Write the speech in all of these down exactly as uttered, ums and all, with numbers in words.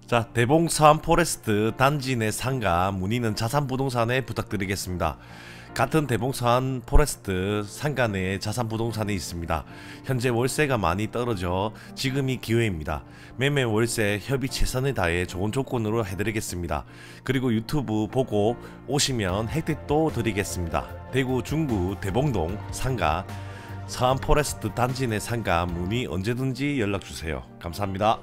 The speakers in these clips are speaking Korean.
자, 대봉산 포레스트 단지 내 상가 문의는 자산부동산에 부탁드리겠습니다. 같은 대봉산 포레스트 상가 내에 자산부동산이 있습니다. 현재 월세가 많이 떨어져 지금이 기회입니다. 매매 월세 협의 최선을 다해 좋은 조건으로 해드리겠습니다. 그리고 유튜브 보고 오시면 혜택도 드리겠습니다. 대구 중구 대봉동 상가 서안 포레스트 단지 내 상가 문의 언제든지 연락주세요. 감사합니다.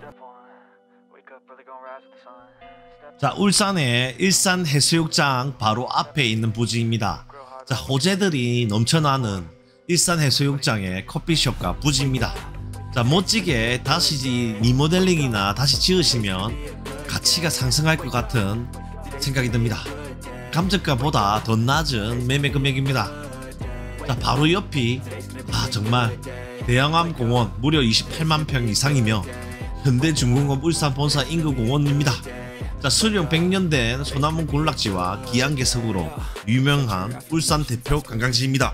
자, 울산의 일산 해수욕장 바로 앞에 있는 부지입니다. 자, 호재들이 넘쳐나는 일산 해수욕장의 커피숍과 부지입니다. 자, 멋지게 다시 리모델링이나 다시 지으시면 가치가 상승할 것 같은 생각이 듭니다. 감정가보다 더 낮은 매매 금액입니다. 자, 바로 옆이 아 정말 대양암 공원 무려 이십팔만 평 이상이며 현대중공업 울산 본사 인근 공원입니다. 자, 수령 백 년 된 소나무 군락지와 기안개석으로 유명한 울산 대표 관광지입니다.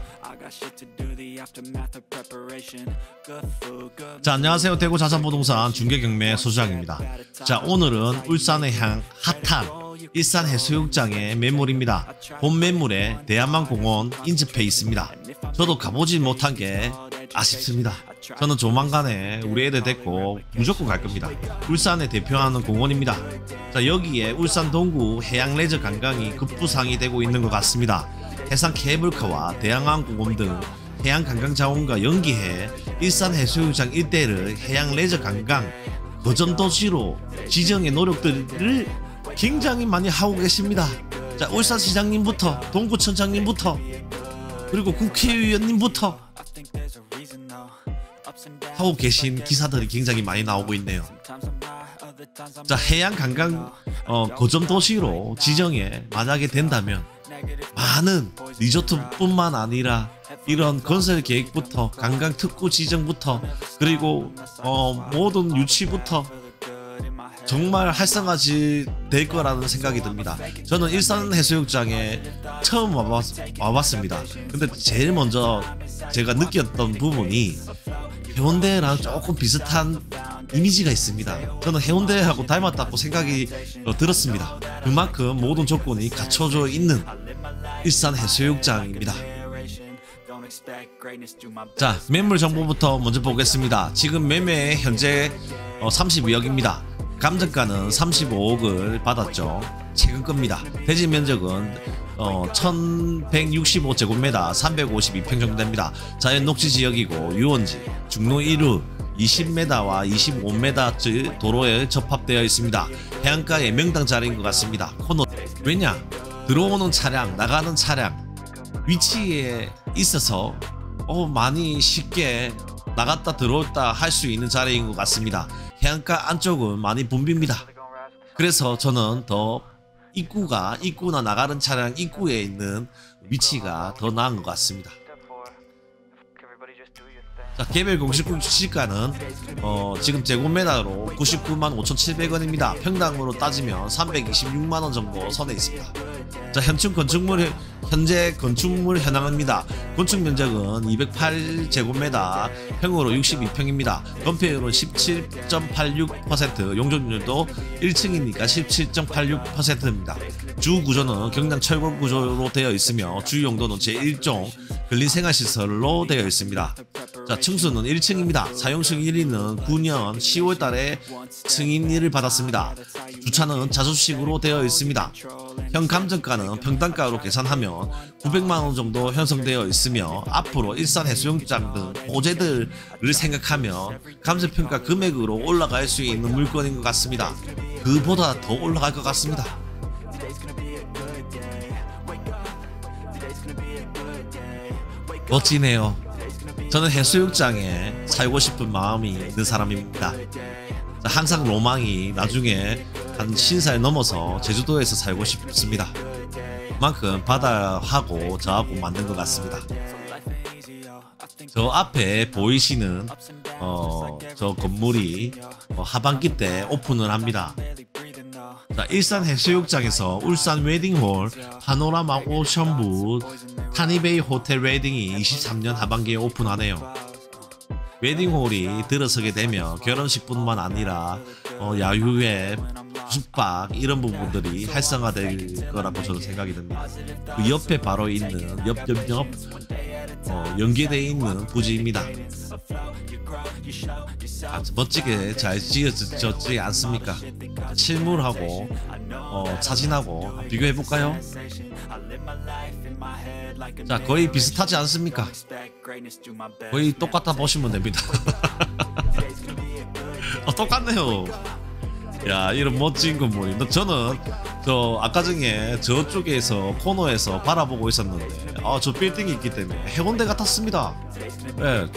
자, 안녕하세요. 대구 자산부동산 중개경매 소장입니다. 자, 오늘은 울산의 향 핫한 일산 해수욕장의 매물입니다. 본 매물에 대한만공원 인접해 있습니다. 저도 가보지 못한 게 아쉽습니다. 저는 조만간에 우리 애들 데리고 무조건 갈 겁니다. 울산을 대표하는 공원입니다. 자, 여기에 울산 동구 해양 레저 관광이 급부상이 되고 있는 것 같습니다. 해상 케이블카와 대양암 공원 등 해양 관광 자원과 연계해 일산 해수욕장 일대를 해양 레저 관광 거점 도시로 지정의 노력들을 굉장히 많이 하고 계십니다. 자, 울산시장님부터 동구청장님부터 그리고 국회의원님부터 하고 계신 기사들이 굉장히 많이 나오고 있네요. 자, 해양 관광 어, 거점 도시로 지정에 만약에 된다면 많은 리조트뿐만 아니라 이런 건설 계획부터 관광 특구 지정부터 그리고 어, 모든 유치부터 정말 활성화지 될 거라는 생각이 듭니다. 저는 일산 해수욕장에 처음 와봤, 와봤습니다. 근데 제일 먼저 제가 느꼈던 부분이 해운대랑 조금 비슷한 이미지가 있습니다. 저는 해운대하고 닮았다고 생각이 어, 들었습니다. 그만큼 모든 조건이 갖춰져 있는 일산 해수욕장입니다. 자, 매물 정보부터 먼저 보겠습니다. 지금 매매 현재 어, 삼십이억입니다. 감정가는 삼십오억을 받았죠. 최근 겁니다. 대지 면적은 어, 천백육십오 제곱미터 삼백오십이 평 정도 됩니다. 자연 녹지 지역이고 유원지, 중로 일 루 이십 미터와 이십오 미터 도로에 접합되어 있습니다. 해안가의 명당 자리인 것 같습니다. 코너 왜냐? 들어오는 차량, 나가는 차량 위치에 있어서 어, 많이 쉽게 나갔다 들어왔다 할 수 있는 자리인 것 같습니다. 해안가 안쪽은 많이 붐빕니다. 그래서 저는 더 입구가 입구나 나가는 차량 입구에 있는 위치가 더 나은 것 같습니다. 자, 개별 공식 시가는 어, 지금 제곱미터로 구십구만 오천칠백원입니다. 평당으로 따지면 삼백이십육만 원 정도 선에 있습니다. 자, 현충 건축물 현재 건축물 현황입니다. 건축 면적은 이백팔 제곱미터, 평으로 육십이 평입니다. 건폐율은 십칠 점 팔육 퍼센트, 용적률도 일 층이니까 십칠 점 팔육 퍼센트입니다. 주 구조는 경량 철골 구조로 되어 있으며 주 용도는 제일 종 근린생활시설로 되어 있습니다. 자, 층수는 일 층입니다. 사용 승인일은 구 년 시월 달에 승인일을 받았습니다. 주차는 자주식으로 되어 있습니다. 현 감정가는 평당가로 계산하면 구백만 원 정도 형성되어 있으며 앞으로 일산 해수욕장 등 호재들을 생각하면 감정평가 금액으로 올라갈 수 있는 물건인 것 같습니다. 그보다 더 올라갈 것 같습니다. 멋지네요. 저는 해수욕장에 살고 싶은 마음이 있는 사람입니다. 항상 로망이 나중에 한 쉰 살 넘어서 제주도에서 살고 싶습니다. 그만큼 바다하고 저하고 맞는 것 같습니다. 저 앞에 보이시는 어, 저 건물이 어, 하반기 때 오픈을 합니다. 자, 일산 해수욕장에서 울산 웨딩홀 파노라마 오션부 타니베이 호텔 웨딩이 이십삼 년 하반기에 오픈하네요. 웨딩홀이 들어서게 되면 결혼식뿐만 아니라 어, 야유회 숙박 이런 부분들이 활성화될 거라고 저는 생각이 듭니다. 그 옆에 바로 있는 옆옆옆 어, 연계되어 있는 부지입니다. 아주 멋지게 잘 지어졌지 않습니까? 실물하고 어, 사진하고 비교해 볼까요? 자, 거의 비슷하지 않습니까? 거의 똑같아 보시면 됩니다. 어, 똑같네요. 야, 이런 멋진 건물이. 저는 저 아까 전에 저쪽에서 코너에서 바라보고 있었는데 아, 저 빌딩이 있기 때문에 해운대 같았습니다. 네,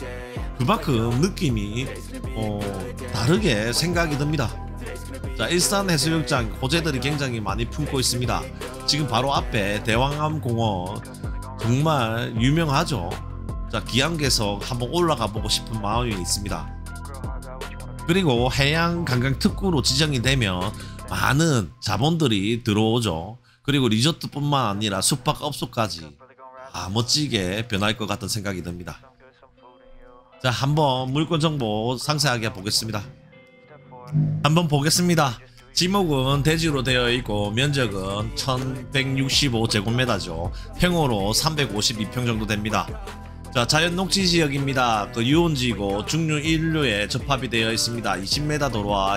그만큼 느낌이 어, 다르게 생각이 듭니다. 자, 일산 해수욕장 호재들이 굉장히 많이 품고 있습니다. 지금 바로 앞에 대왕암 공원 정말 유명하죠. 자, 기암괴석 한번 올라가 보고 싶은 마음이 있습니다. 그리고 해양 관광 특구로 지정이 되면 많은 자본들이 들어오죠. 그리고 리조트뿐만 아니라 숙박업소까지 아, 멋지게 변할 것 같은 생각이 듭니다. 자, 한번 물건 정보 상세하게 보겠습니다. 한번 보겠습니다. 지목은 대지로 되어 있고 면적은 천백육십오 제곱미터죠. 평으로 삼백오십이 평 정도 됩니다. 자, 자연 녹지 지역입니다. 그 유원지고 중류 일류에 접합이 되어 있습니다. 이십 미터 도로와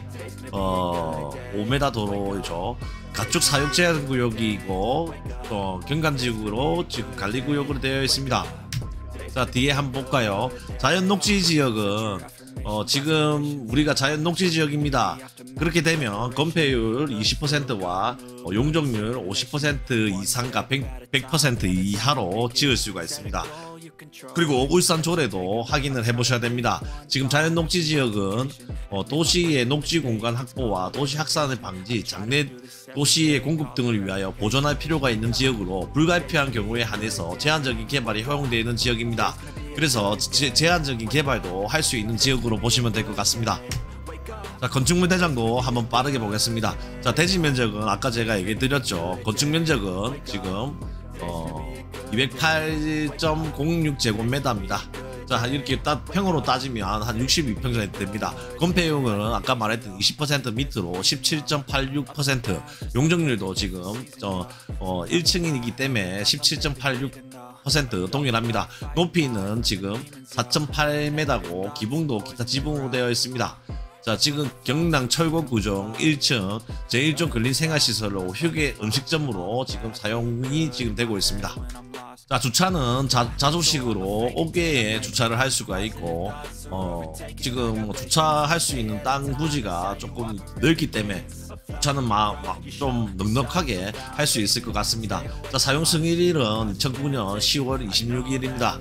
이십오 미터 도로죠. 가축 사육 제한 구역이고 어, 경관지구로 지금 관리구역으로 되어 있습니다. 자, 뒤에 한번 볼까요? 자연 녹지 지역은 어, 지금 우리가 자연 녹지 지역입니다. 그렇게 되면 건폐율 이십 퍼센트와 어, 용적률 오십 퍼센트 이상과 백 퍼센트 이하로 지을 수가 있습니다. 그리고 울산 조례도 확인을 해 보셔야 됩니다. 지금 자연 녹지 지역은 어, 도시의 녹지 공간 확보와 도시 확산의 방지, 장래 도시의 공급 등을 위하여 보존할 필요가 있는 지역으로 불가피한 경우에 한해서 제한적인 개발이 허용되어 있는 지역입니다. 그래서 제, 제한적인 개발도 할 수 있는 지역으로 보시면 될 것 같습니다. 자, 건축물 대장도 한번 빠르게 보겠습니다. 자, 대지 면적은 아까 제가 얘기 드렸죠. 건축 면적은 지금 어, 이백팔 점 공육 제곱미터입니다. 자, 이렇게 따, 평으로 따지면 한 육십이 평 정도 됩니다. 건폐율은 아까 말했던 이십 퍼센트 밑으로 십칠 점 팔육 퍼센트, 용적률도 지금 어, 어, 일 층이기 때문에 십칠 점 팔육 퍼센트 동일합니다. 높이는 지금 사 점 팔 미터고 기붕도 기타 지붕으로 되어 있습니다. 자, 지금 경남 철거 구정 일 층 제일 종 근린 생활시설로 휴게 음식점으로 지금 사용이 지금 되고 있습니다. 자, 주차는 자, 자주식으로 오 개의 주차를 할 수가 있고 어, 지금 뭐 주차할 수 있는 땅 부지가 조금 넓기 때문에 주차는 막, 막 좀 넉넉하게 할 수 있을 것 같습니다. 자, 사용 승인일은 이천구 년 시월 이십육일입니다.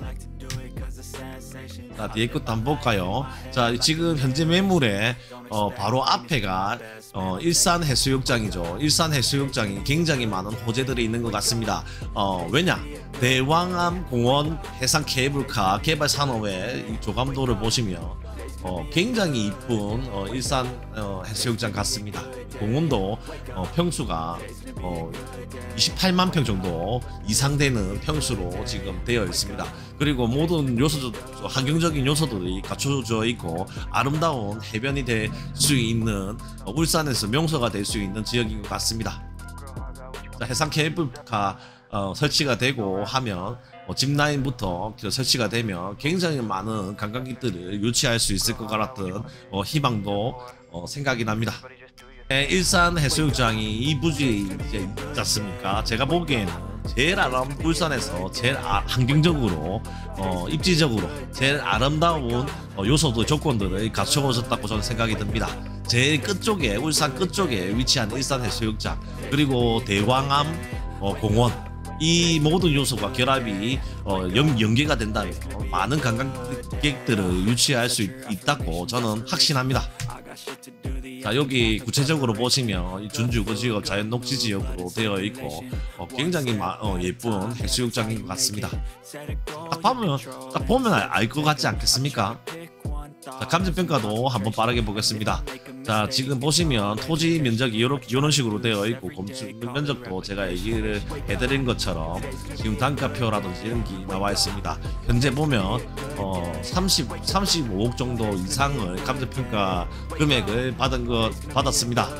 자, 뒤에 것도 한번 볼까요? 자, 지금 현재 매물에 어, 바로 앞에가 어, 일산 해수욕장이죠. 일산 해수욕장이 굉장히 많은 호재들이 있는 것 같습니다. 어, 왜냐? 대왕암 공원 해상 케이블카 개발 산업의 이 조감도를 보시면 어, 굉장히 이쁜 어, 일산 어, 해수욕장 같습니다. 공원도 어, 평수가 어, 이십팔만 평 정도 이상 되는 평수로 지금 되어 있습니다. 그리고 모든 요소, 환경적인 요소들이 갖춰져 있고 아름다운 해변이 될 수 있는 어, 울산에서 명소가 될 수 있는 지역인 것 같습니다. 자, 해상 케이블카 어, 설치가 되고 하면 어, 짚라인부터 설치가 되면 굉장히 많은 관광객들을 유치할 수 있을 것 같은 어, 희망도 어, 생각이 납니다. 네, 일산 해수욕장이 이 부지 이제 있지 않습니까? 제가 보기에는 제일 아름 울산에서 제일 아, 환경적으로 어, 입지적으로 제일 아름다운 어, 요소도 조건들을 갖춰졌다고 저는 생각이 듭니다. 제일 끝쪽에 울산 끝쪽에 위치한 일산 해수욕장 그리고 대왕암 어, 공원 이 모든 요소가 결합이 어, 연, 연계가 된다면 많은 관광객들을 유치할 수 있, 있다고 저는 확신합니다. 자, 여기 구체적으로 보시면 준주거지역 자연녹지지역으로 되어 있고 어, 굉장히 마, 어, 예쁜 해수욕장인 것 같습니다. 딱 보면 딱 보면 알 것 같지 않겠습니까? 자, 감정평가도 한번 빠르게 보겠습니다. 자, 지금 보시면 토지 면적이 이렇게 이런 식으로 되어 있고 건축 면적도 제가 얘기를 해드린 것처럼 지금 단가표라든지 이런 게 나와 있습니다. 현재 보면 어, 삼십, 삼십오억 정도 이상을 감정평가 금액을 받은 것 받았습니다.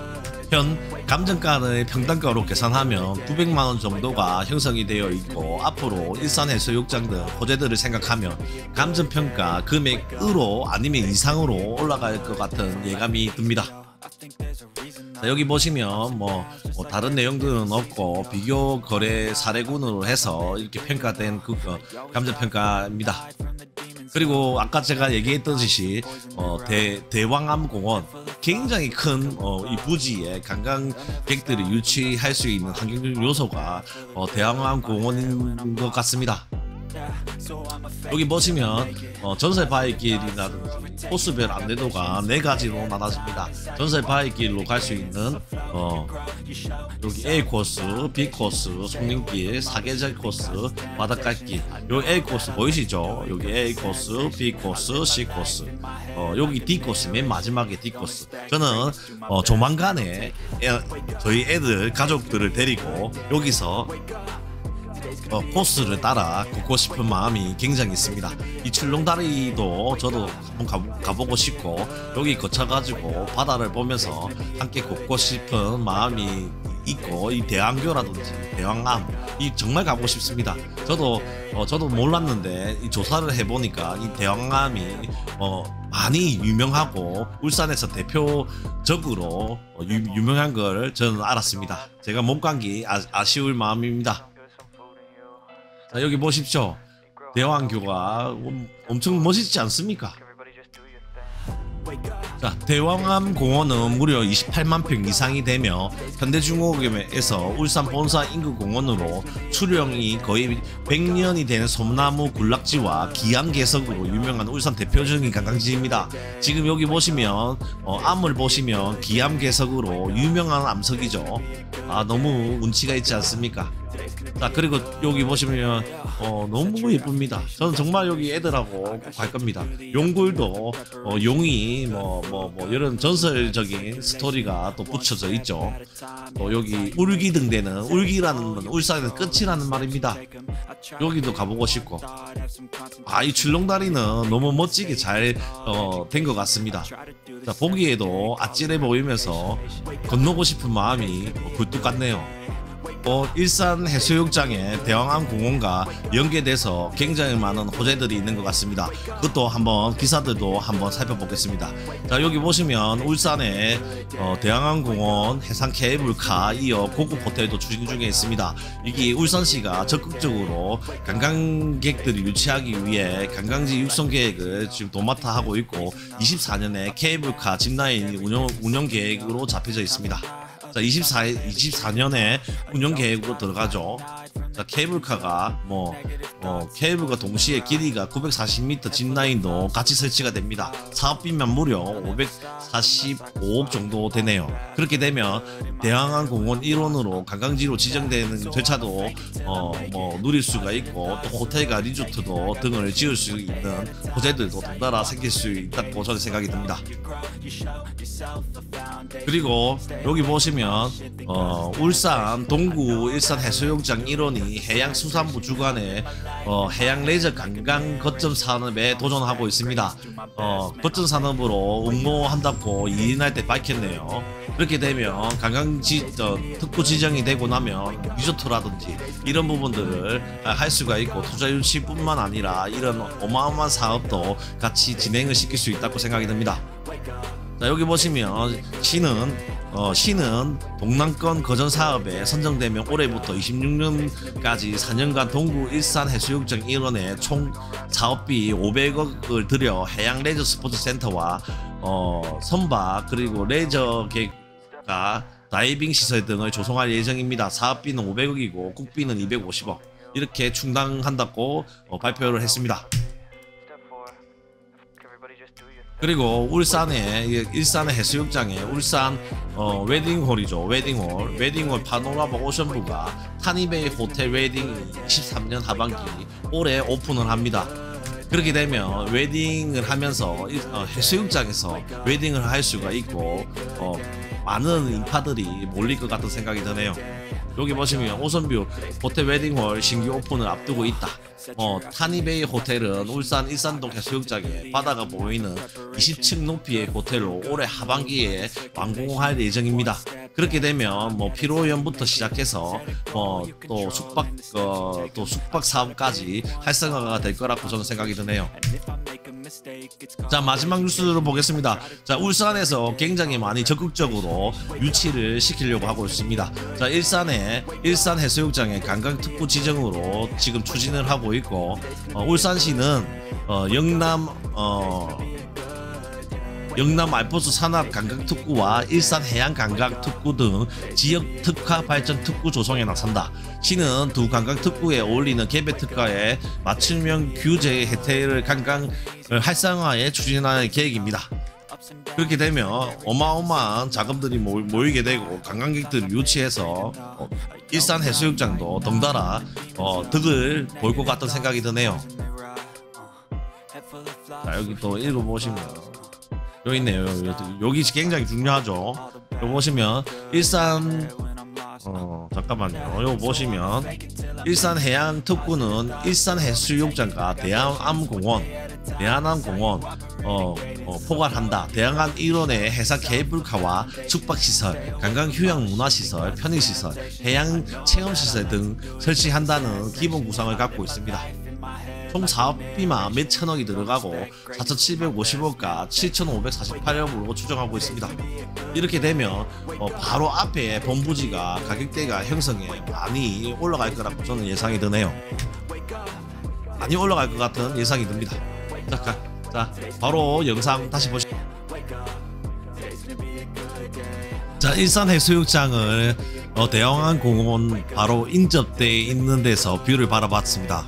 현 감정가의 평당가로 계산하면 구백만 원 정도가 형성이 되어 있고, 앞으로 일산해수욕장 등 호재들을 생각하면 감정평가 금액으로 아니면 이상으로 올라갈 것 같은 예감이 듭니다. 자, 여기 보시면 뭐, 뭐 다른 내용들은 없고 비교 거래 사례군으로 해서 이렇게 평가된 그 어, 감정평가입니다. 그리고 아까 제가 얘기했듯이 어, 대, 대왕암공원 굉장히 큰 어, 이 부지에 관광객들이 유치할 수 있는 환경적 요소가 어, 대왕암공원인 것 같습니다. 여기 보시면 어, 전설 바위길이라든지 코스별 안내도가 네 가지로 나눠집니다. 전설 바위길로 갈 수 있는 어, 여기 A 코스, B 코스, 송림길, 사계절 코스, 바닷가길. 여기 A 코스 보이시죠? 여기 A 코스, B 코스, C 코스. 어, 여기 D 코스, 맨 마지막에 D 코스. 저는 어, 조만간에 애, 저희 애들 가족들을 데리고 여기서 어, 코스를 따라 걷고 싶은 마음이 굉장히 있습니다. 이 출렁다리도 저도 한번 가보, 가보고 싶고, 여기 거쳐가지고 바다를 보면서 함께 걷고 싶은 마음이 있고, 이 대왕교라든지 대왕암 이 정말 가보고 싶습니다. 저도 어, 저도 몰랐는데 이 조사를 해보니까 이 대왕암이 어, 많이 유명하고 울산에서 대표적으로 어, 유, 유명한 걸 저는 알았습니다. 제가 못 간 게 아, 아쉬울 마음입니다. 자, 여기 보십시오. 대왕교가 엄청 멋있지 않습니까? 자, 대왕암 공원은 무려 이십팔만 평 이상이 되며 현대중공업에서 울산 본사 인근 공원으로 출형이 거의 백 년이 된 소나무 군락지와 기암괴석으로 유명한 울산 대표적인 관광지입니다. 지금 여기 보시면 어, 암을 보시면 기암괴석으로 유명한 암석이죠. 아, 너무 운치가 있지 않습니까? 자, 그리고 여기 보시면 어, 너무 예쁩니다. 저는 정말 여기 애들하고 꼭 갈 겁니다. 용굴도 어, 용이 뭐 뭐 뭐 이런 전설적인 스토리가 또 붙여져 있죠. 또 여기 울기 등대는, 울기라는 건 울산의 끝이라는 말입니다. 여기도 가보고 싶고, 아, 이 출렁다리는 너무 멋지게 잘 어, 된 것 같습니다. 자, 보기에도 아찔해 보이면서 건너고 싶은 마음이 굴뚝 같네요. 어, 일산 해수욕장에 대왕암 공원과 연계돼서 굉장히 많은 호재들이 있는 것 같습니다. 그것도 한번 기사들도 한번 살펴보겠습니다. 자, 여기 보시면 울산에 어, 대왕암 공원 해상 케이블카 이어 고급 호텔도 추진 중에 있습니다. 이게 울산시가 적극적으로 관광객들이 유치하기 위해 관광지 육성 계획을 지금 도맡아 하고 있고, 이십사 년에 케이블카 짚라인 운영, 운영 계획으로 잡혀져 있습니다. 자, 이십사, 이십사 년에 운영 계획으로 들어가죠. 자, 케이블카가 뭐, 어, 케이블과 동시에 길이가 구백사십 미터 짚라인도 같이 설치가 됩니다. 사업비만 무려 오백사십오억 정도 되네요. 그렇게 되면 대왕암 공원 일원으로 관광지로 지정되는 절차도 어, 뭐 누릴 수가 있고, 또 호텔과 리조트도 등을 지을 수 있는 호재들도 덩달아 생길 수 있다고 저는 생각이 듭니다. 그리고 여기 보시면 어, 울산 동구 일산 해수욕장 일원이 해양수산부 주관의 어, 해양 레저 관광 거점 산업에 도전하고 있습니다. 어, 거점 산업으로 응모한다고 이인할 때 밝혔네요. 그렇게 되면 관광지 어, 특구 지정이 되고 나면 리조트라든지 이런 부분들을 할 수가 있고, 투자 유치뿐만 아니라 이런 어마어마한 사업도 같이 진행을 시킬 수 있다고 생각이 듭니다. 자, 여기 보시면 시는 어, 시는 동남권 거점 사업에 선정되면 올해부터 이십육 년까지 사 년간 동구 일산 해수욕장 일원에 총 사업비 오백억을 들여 해양 레저 스포츠 센터와 어, 선박 그리고 레저 객과 다이빙 시설 등을 조성할 예정입니다. 사업비는 오백억이고 국비는 이백오십억 이렇게 충당한다고 어, 발표를 했습니다. 그리고 울산에 일산의 해수욕장에 울산 어, 웨딩홀이죠. 웨딩홀 웨딩홀 파노라마 오션부가 타니베이 호텔 웨딩 이십삼 년 하반기 올해 오픈을 합니다. 그렇게 되면 웨딩을 하면서 어, 해수욕장에서 웨딩을 할 수가 있고 어, 많은 인파들이 몰릴 것 같은 생각이 드네요. 여기 보시면 오션뷰 호텔 웨딩홀 신규 오픈을 앞두고 있다. 어, 타니베이 호텔은 울산 일산동 해수욕장에 바다가 보이는 이십 층 높이의 호텔로 올해 하반기에 완공할 예정입니다. 그렇게 되면 뭐 피로연부터 시작해서 뭐 또 숙박 어, 또 숙박 사업까지 활성화가 될 거라고 저는 생각이 드네요. 자, 마지막 뉴스로 보겠습니다. 자, 울산에서 굉장히 많이 적극적으로 유치를 시키려고 하고 있습니다. 자, 일산에 일산 해수욕장의 관광특구 지정으로 지금 추진을 하고 있고, 어, 울산시는 어, 영남 어, 영남 알프스 산업 관광특구와 일산 해양 관광특구 등 지역 특화 발전 특구 조성에 나선다. 시는 두 관광특구에 어울리는 개별 특화에 맞춤형 규제 혜택을 관광 활성화에 추진하는 계획입니다. 그렇게 되면 어마어마한 자금들이 모이게 되고 관광객들을 유치해서 어, 일산 해수욕장도 덩달아 어, 덕을 볼 것 같은 생각이 드네요. 자, 여기 또 읽어보시면 여기 있네요. 여기 굉장히 중요하죠. 여기 보시면 일산 어 잠깐만요. 여기 보시면 일산 해양 특구는 일산 해수욕장과 대한암공원, 대한암공원 어, 어, 포괄한다. 대한암 일원의 해상 케이블카와 숙박시설, 관광휴양문화시설, 편의시설, 해양 체험시설 등 설치한다는 기본 구상을 갖고 있습니다. 총 사업비만 몇천억이 들어가고 사천칠백오십억과 칠천오백사십팔억으로 추정하고 있습니다. 이렇게 되면 어 바로 앞에 본부지가 가격대가 형성에 많이 올라갈 거라고 저는 예상이 드네요. 많이 올라갈 것 같은 예상이 듭니다. 자, 자 바로 영상 다시 보시죠. 자, 일산 해수욕장을 어, 대한항공원 바로 인접대에 있는 데서 뷰를 바라봤습니다.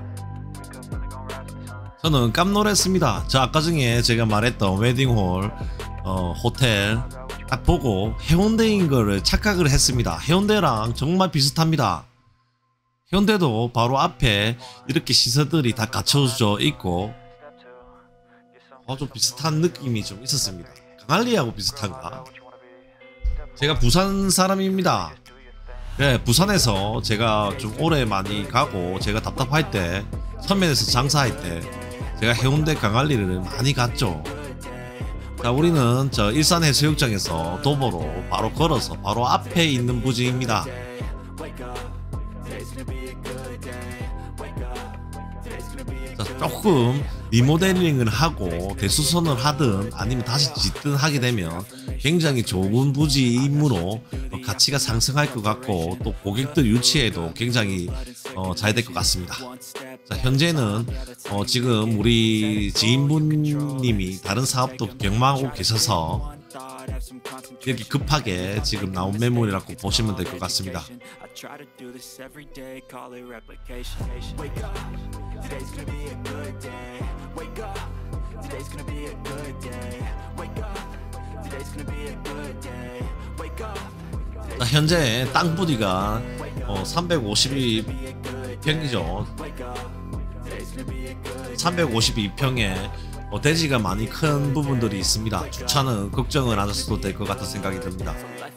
저는 깜놀했습니다. 저 아까 중에 제가 말했던 웨딩홀 어, 호텔 딱 보고 해운대인 거를 착각을 했습니다. 해운대랑 정말 비슷합니다. 해운대도 바로 앞에 이렇게 시설들이 다 갖춰져 있고 어, 좀 비슷한 느낌이 좀 있었습니다. 강할리하고 비슷한가? 제가 부산 사람입니다. 네, 부산에서 제가 좀 오래 많이 가고 제가 답답할 때 서면에서 장사할 때 제가 해운대 강할리를 많이 갔죠. 자, 우리는 저 일산 해수욕장에서 도보로 바로 걸어서 바로 앞에 있는 부지입니다. 자, 조금 리모델링을 하고 대수선을 하든 아니면 다시 짓든 하게 되면 굉장히 좋은 부지이므로 가치가 상승할 것 같고 또 고객들 유치에도 굉장히 어, 잘 될 것 같습니다. 자, 현재는 어, 지금 우리 지인분님이 다른 사업도 경험하고 계셔서 이렇게 급하게 지금 나온 매물이라고 보시면 될 것 같습니다. 자, 현재 땅 부지가 어, 삼백오십이 평이죠. 삼백오십이 평에 어, 대지가 많이 큰 부분들이 있습니다. 주차는 걱정을 안 하셔도 될 것 같은 생각이 듭니다.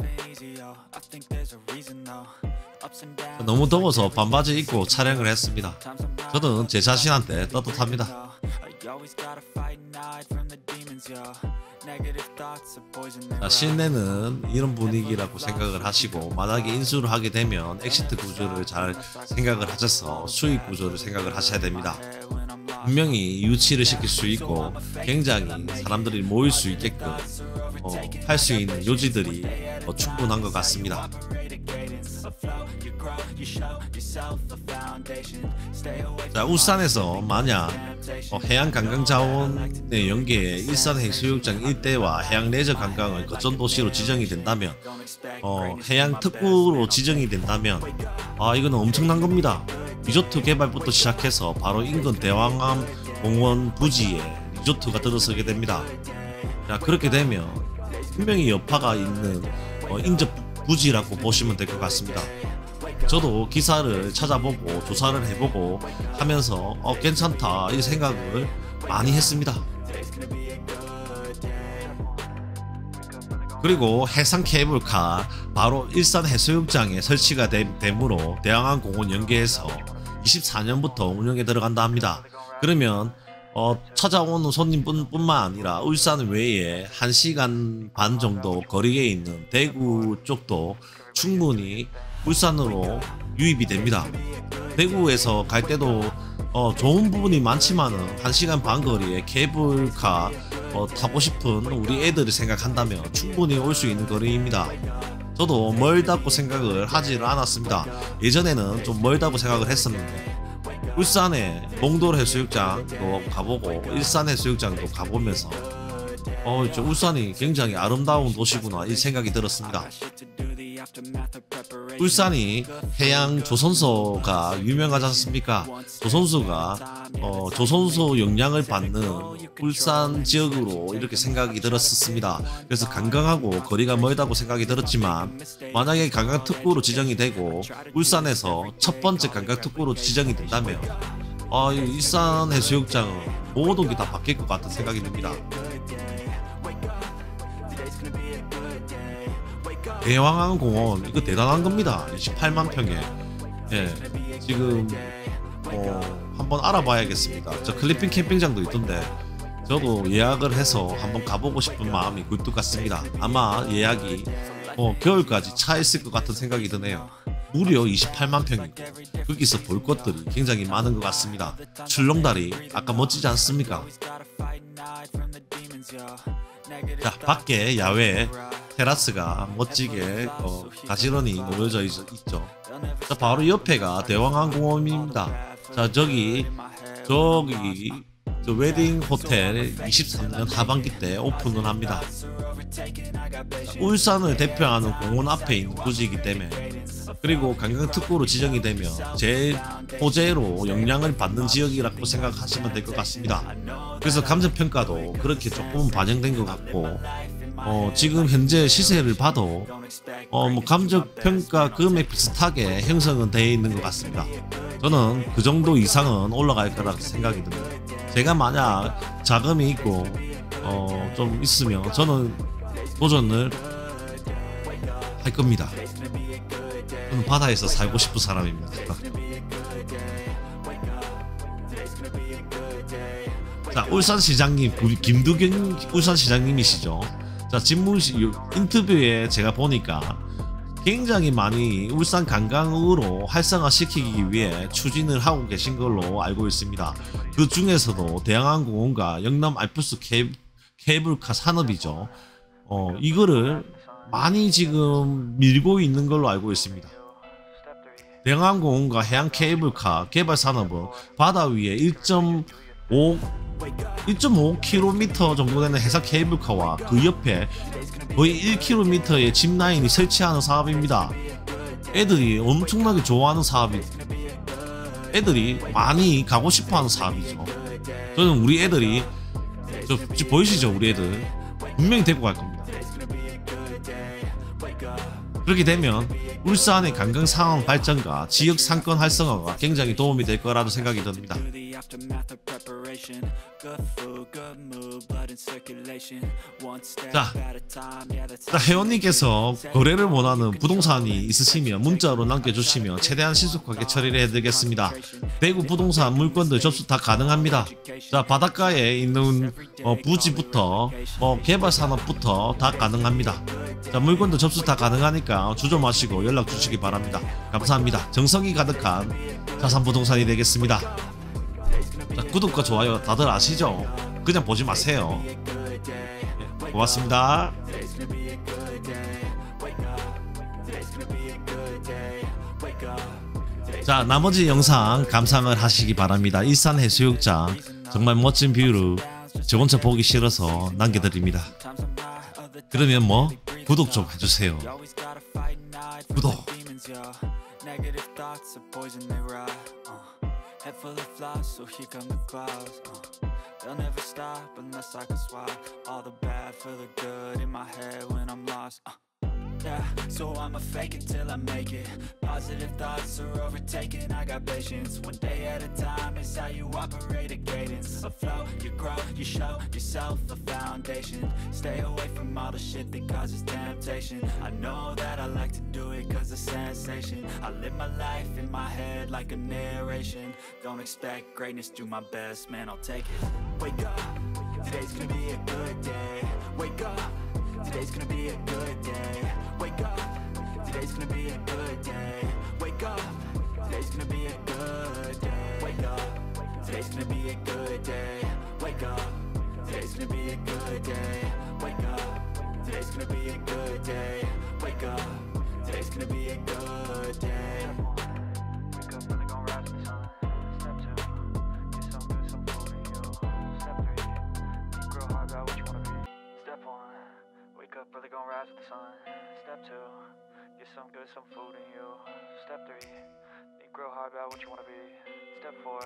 너무 더워서 반바지 입고 촬영을 했습니다. 저는 제 자신한테 떳떳합니다. 자, 실내는 이런 분위기라고 생각을 하시고 만약에 인수를 하게 되면 엑시트 구조를 잘 생각을 하셔서 수익 구조를 생각을 하셔야 됩니다. 분명히 유치를 시킬 수 있고 굉장히 사람들이 모일 수 있게끔 어, 할 수 있는 요지들이 어, 충분한 것 같습니다. 자, 울산에서 만약 어, 해양관광자원의 연계에 일산 해수욕장 일대와 해양 레저 관광을 거점도시로 지정이 된다면 어, 해양 특구로 지정이 된다면 아 이거는 엄청난 겁니다. 리조트 개발부터 시작해서 바로 인근 대왕암 공원 부지에 리조트가 들어서게 됩니다. 자, 그렇게 되면 분명히 여파가 있는 어, 인접 부지라고 보시면 될 것 같습니다. 저도 기사를 찾아보고 조사를 해보고 하면서 어, 괜찮다 이 생각을 많이 했습니다. 그리고 해상 케이블카 바로 일산 해수욕장에 설치가 되므로 대왕암공원 연계해서 이십사 년부터 운영에 들어간다 합니다. 그러면 어, 찾아오는 손님뿐만 아니라 울산 외에 한 시간 반 정도 거리에 있는 대구 쪽도 충분히 울산으로 유입이 됩니다. 대구에서 갈 때도 어, 좋은 부분이 많지만은 한 시간 반 거리에 케이블카 어, 타고 싶은 우리 애들을 생각한다면 충분히 올 수 있는 거리입니다. 저도 멀다고 생각을 하지를 않았습니다. 예전에는 좀 멀다고 생각을 했었는데 울산에 몽돌 해수욕장도 가보고 일산 해수욕장도 가보면서 어, 저 울산이 굉장히 아름다운 도시구나 이 생각이 들었습니다. 울산이 해양 조선소가 유명하지 않습니까? 조선소가 어, 조선소 영향을 받는 울산 지역으로 이렇게 생각이 들었습니다. 그래서 관광하고 거리가 멀다고 생각이 들었지만 만약에 관광특구로 지정이 되고 울산에서 첫 번째 관광특구로 지정이 된다면 어, 이 일산 해수욕장은 모든 게 다 바뀔 것 같은 생각이 듭니다. 대왕항공원 이거 대단한 겁니다. 이십팔만 평에. 예, 지금 어, 한번 알아봐야겠습니다. 저 클리핑 캠핑장도 있던데 저도 예약을 해서 한번 가보고 싶은 마음이 굴뚝 같습니다. 아마 예약이 어, 겨울까지 차 있을 것 같은 생각이 드네요. 무려 이십팔만 평이고 거기서 볼 것들이 굉장히 많은 것 같습니다. 출렁다리 아까 멋지지 않습니까? 자, 밖에 야외 테라스가 멋지게 어, 가지런히 놓여져 있, 있죠. 자, 바로 옆에가 대왕항공원입니다. 자, 저기 저기 저 웨딩 호텔 이십삼 년 하반기 때 오픈을 합니다. 울산을 대표하는 공원 앞에 있는 부지이기 때문에 그리고 관광특구로 지정이 되면 제 호재로 영향을 받는 지역이라고 생각하시면 될 것 같습니다. 그래서 감정평가도 그렇게 조금 반영된 것 같고 어, 지금 현재 시세를 봐도 어, 뭐 감정평가 금액 비슷하게 형성은 되어 있는 것 같습니다. 저는 그 정도 이상은 올라갈 거라고 생각이 듭니다. 제가 만약 자금이 있고 어, 좀 있으면 저는 도전을 할 겁니다. 저는 바다에서 살고 싶은 사람입니다. 자, 울산시장님, 우리 김두경 울산시장님이시죠. 자, 집무시 인터뷰에 제가 보니까 굉장히 많이 울산 관광으로 활성화시키기 위해 추진을 하고 계신 걸로 알고 있습니다. 그 중에서도 대왕항공원과 영남 알프스 케이블, 케이블카 산업이죠. 어, 이거를 많이 지금 밀고 있는 걸로 알고 있습니다. 대왕항공원과 해양 케이블카 개발 산업은 바다 위에 일 점 오 킬로미터 정도 되는 해상 케이블카와 그 옆에 거의 일 킬로미터의 짚라인이 설치하는 사업입니다. 애들이 엄청나게 좋아하는 사업이 애들이 많이 가고 싶어하는 사업이죠. 저는 우리 애들이 저 보이시죠? 우리 애들 분명히 데리고 갈 겁니다. 그렇게 되면 울산의 관광 상황 발전과 지역 상권 활성화가 굉장히 도움이 될 거라고 생각이 듭니다. 자, 자 회원님께서 거래를 원하는 부동산이 있으시면 문자로 남겨주시면 최대한 신속하게 처리를 해드리겠습니다. 대구 부동산 물건들 접수 다 가능합니다. 자, 바닷가에 있는 어, 부지부터 어, 개발 산업부터 다 가능합니다. 자, 물건도 접수 다 가능하니까 주저 마시고 연락 주시기 바랍니다. 감사합니다. 정성이 가득한 자산부동산이 되겠습니다. 자, 구독과 좋아요 다들 아시죠? 그냥 보지 마세요. 네, 고맙습니다. 자, 나머지 영상 감상을 하시기 바랍니다. 일산 해수욕장 정말 멋진 뷰를 저 혼자 보기 싫어서 남겨드립니다. 그러면 뭐 구독 좀 해주세요. 구독. Negative thoughts are poison, they rot. Uh, head full of flies, so here come the clouds. Uh, they'll never stop unless I can swap all the bad for the good in my head when I'm lost. Uh. Yeah, so I'ma fake it till I make it. Positive thoughts are overtaken, I got patience. One day at a time is how you operate a cadence. A flow, you grow, you show yourself a foundation. Stay away from all the shit that causes temptation. I know that I like to do it cause of sensation. I live my life in my head like a narration. Don't expect greatness, do my best, man, I'll take it. Wake up, today's gonna be a good day. Wake up, today's gonna be a good day. Wake up, today's gonna be a good day. Wake up, today's gonna be a good day. Wake up, today's gonna be a good day. Wake up, today's gonna be a good day. Wake up, today's gonna be a good day. Wake up, today's gonna be a good day. Wake up, really gon' rise with the sun. Step two, get some good, some food in you. Step three, think real hard about what you wanna be. Step one, wake up, really gon' rise with the sun. Step two, get some good, some food in you. Step three, think real hard about what you wanna be. Step four,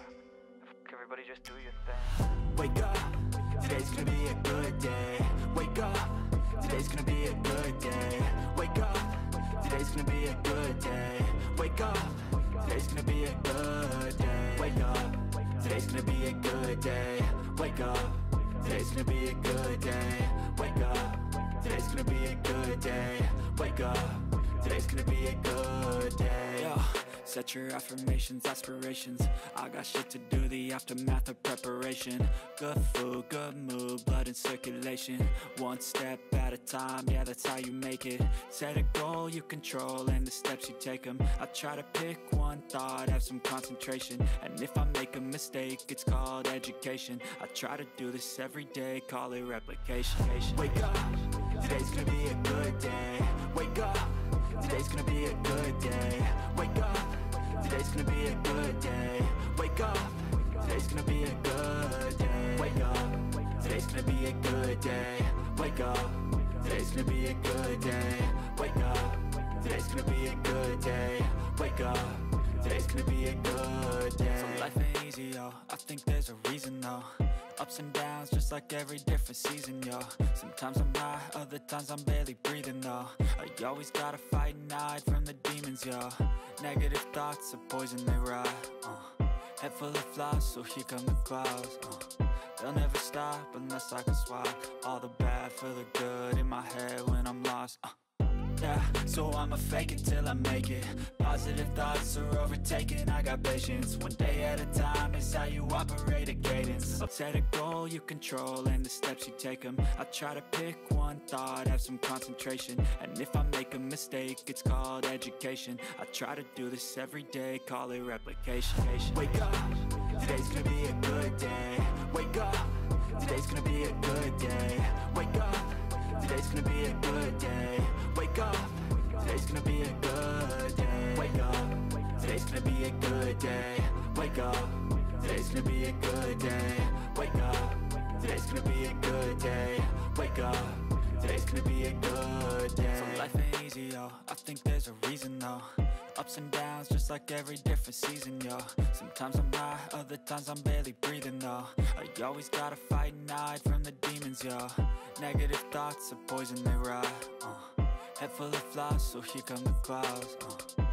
f- everybody just do your thing. Wake up, today's gonna be a good day. Wake up, today's gonna be a good day. Wake up, today's gonna be a good day. Wake up, today's gonna be a good day. Wake up, today's gonna be a good day. Wake up, today's gonna be a good day. Wake up, today's gonna be a good day. Wake up, today's gonna be a good day. Yo. Set your affirmations, aspirations. I got shit to do, the aftermath of preparation. Good food, good mood, blood in circulation. One step at a time, yeah, that's how you make it. Set a goal you control and the steps you take them. I try to pick one thought, have some concentration. And if I make a mistake, it's called education. I try to do this every day, call it replication. Wake up, today's gonna be a good day. Wake up, today's gonna be a good day. Wake up, today's gonna be a good day. Wake up, today's gonna be a good day. Wake up, today's gonna be a good day. Wake up, today's gonna be a good day. Wake up, today's gonna be a good day. Wake up, today's gonna be a good day. So life ain't easy, yo, I think there's a reason though. Ups and downs, just like every different season, yo. Sometimes I'm high, other times I'm barely breathing, though. I always gotta fight and hide from the demons, yo. Negative thoughts are poison, they rot, uh. Head full of flies, so here come the clouds, uh. They'll never stop unless I can swap all the bad for the good in my head when I'm lost, uh. Yeah, so I'ma fake it till I make it. Positive thoughts are overtaken, I got patience. One day at a time is how you operate a cadence. Set a goal you control and the steps you take them. I try to pick one thought, have some concentration. And if I make a mistake, it's called education. I try to do this every day, call it replication. Wake up, today's gonna be a good day. Wake up, today's gonna be a good day. Wake up, today's gonna be a good day. Wake up, today's gonna be a good day. Wake up, today's gonna be a good day. Wake up, today's gonna be a good day. Wake up, today's gonna be a good day. Wake up, today's gonna be a good day. So life ain't easy, yo, I think there's a reason though. Ups and downs, just like every different season, yo. Sometimes I'm high, other times I'm barely breathing, though. I always gotta fight and hide from the demons, yo. Negative thoughts are poison, they rot, uh. Head full of flies, so here come the clouds, uh.